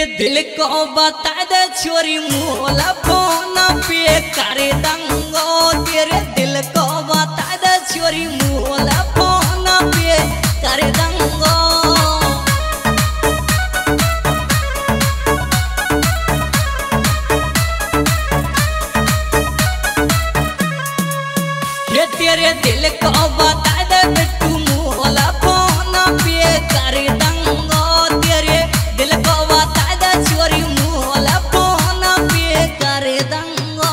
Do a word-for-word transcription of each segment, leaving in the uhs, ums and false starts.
दिल को बता दे छोरी मोला फोन पे कर दंगो। तेरे दिल को बता दे छोरी मोला फोन पे कर दंगो। ये तेरे दिल को बता दे बिट्टू मोला फोन पे कर दंगो। तेरे दिल को बता दे छोरी मोला फोन पे कर दंगो।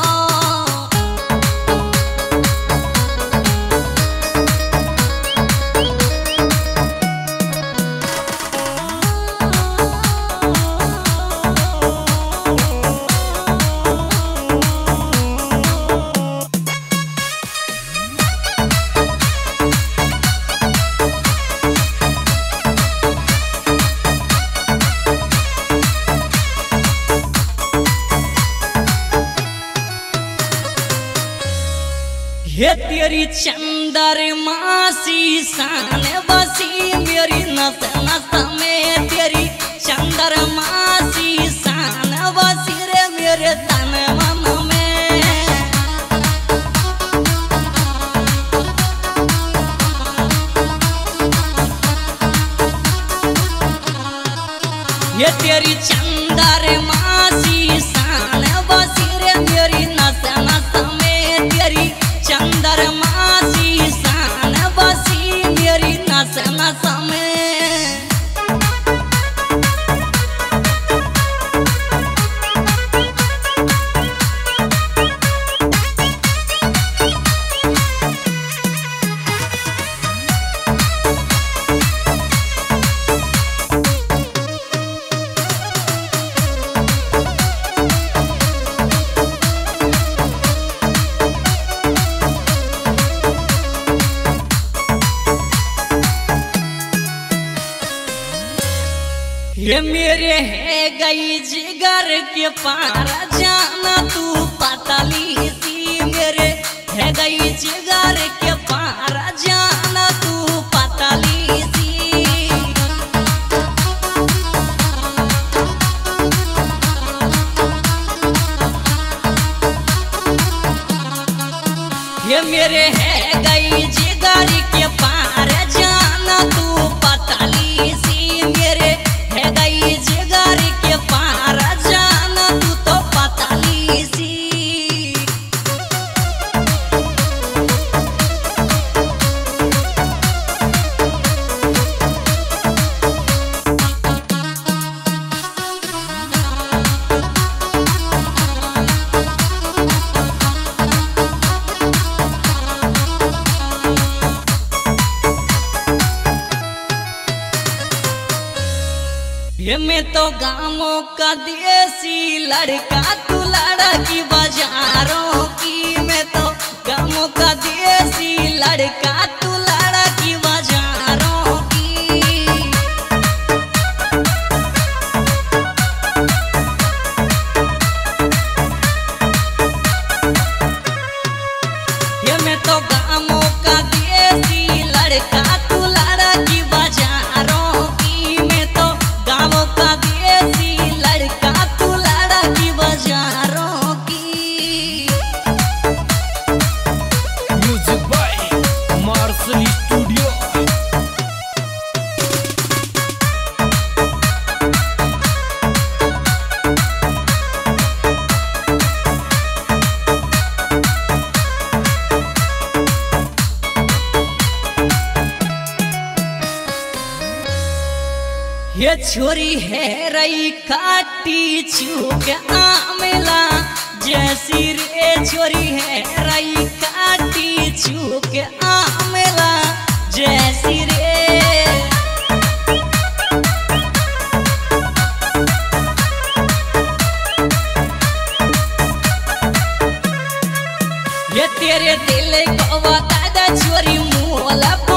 ये तेरी चंद्रमासी शान बसी मेरी नस नस में। तेरी चंद्रमासी शान बसी रे मेरे तन मन में। ये तेरी चंद्रमासी शान बसी रे मेरी नस नस में। तेरी चंद्रमासी शान बसी मेरी नस नस में। ये मेरे है गई जिगर के पार जाना तू पतली सी। मेरे है गई जिगर के पार जाना तू पतली सी। ये मेरे है गई जिगर के पार जाना तू पतली सी। मेरे है गई जिगर के पार जाना तू तो पतली सी। ये मैं तो गाँवों का देसी लड़का तू लड़की बाजारों की। मैं तो गाँवों का देसी लड़का तू लड़की बाजारों की। ये मैं तो गाँवों का देसी लड़का तू लड़की बाजारों की। मैं तो गाँवों का देसी लड़का तू लड़की बाजारों की। Music by Marshal studio. ये छोरी है रई काटी चूक आमला जैसी रे। छोरी है रई काटी चूक आमला जैसी रे। ये तेरे दिल को बता दे छोरी मोला